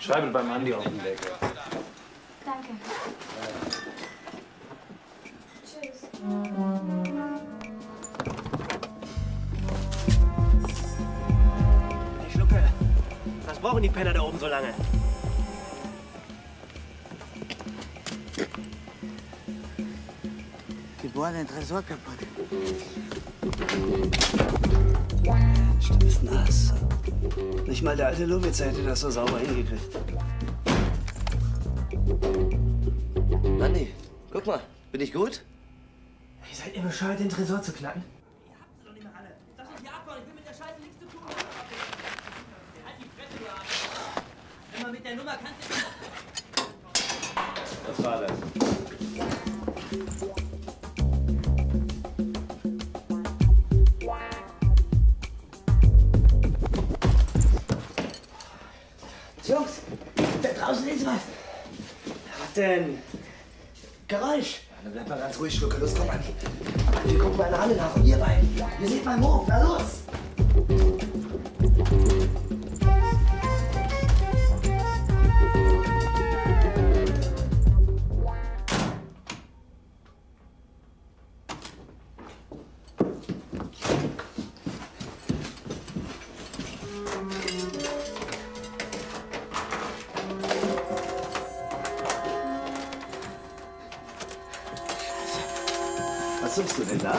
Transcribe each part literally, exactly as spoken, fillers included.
Schreibe beim Andi auf den Deckel. Danke. Tschüss. Hey, Schlucke. Was brauchen die Penner da oben so lange? Die bohren den Tresor kaputt. Mensch, du bist nass. Nicht mal der alte Lubitz hätte das so sauber hingekriegt. Andi, guck mal, bin ich gut? Ihr seid ihr bescheuert, den Tresor zu knacken? Ihr habt sie doch nicht mehr alle. Ich sag euch hier abbauen, ich will mit der Scheiße nichts zu tun haben. Halt die Fresse, du Arsch. Wenn man mit der Nummer kannst du... Was war das? Jungs, da draußen ist was. Was denn? Geräusch. Ja, dann bleib mal ganz ruhig, Schlucke. Los, komm, Andi. Wir gucken mal in der Halle nach. Und ihr beiden, ihr seht meinen Hof. Na los. Was suchst du denn da?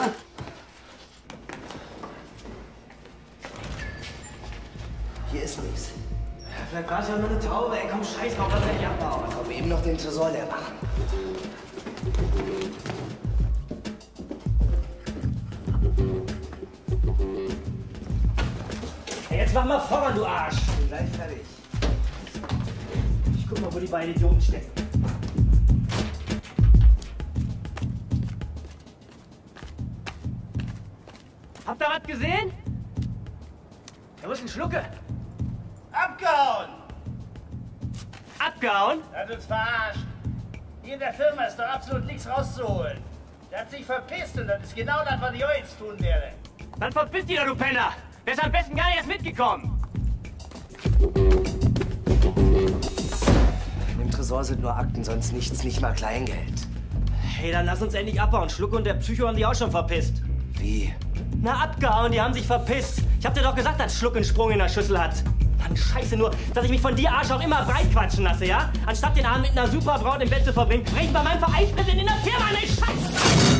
Hier ist nichts. Ja, vielleicht war es ja nur eine Taube. Ey, komm, scheiß drauf, was ich abbauen. Komm, eben noch den Tresor leer machen. Hey, jetzt mach mal voran, du Arsch. Bin gleich fertig. Ich guck mal, wo die beiden Idioten stecken. Habt ihr was gesehen? Da ist ein Schlucke. Abgehauen! Abgehauen? Er hat uns verarscht. Hier in der Firma ist doch absolut nichts rauszuholen. Der hat sich verpisst und das ist genau das, was ich euch jetzt tun werde. Dann verpiss dich doch, du Penner. Der ist am besten gar nicht erst mitgekommen. Im Tresor sind nur Akten, sonst nichts, nicht mal Kleingeld. Hey, dann lass uns endlich abbauen. Schlucke und der Psycho haben die auch schon verpisst. Wie? Na, abgehauen, die haben sich verpisst. Ich hab dir doch gesagt, dass Schluck einen Sprung in der Schüssel hat. Mann, scheiße nur, dass ich mich von dir, Arsch, auch immer breit quatschen lasse, ja? Anstatt den Abend mit einer Superbraut im Bett zu verbringen, bring ich bei meinem Vereinspräsidenten in der Firma, ne? Scheiße!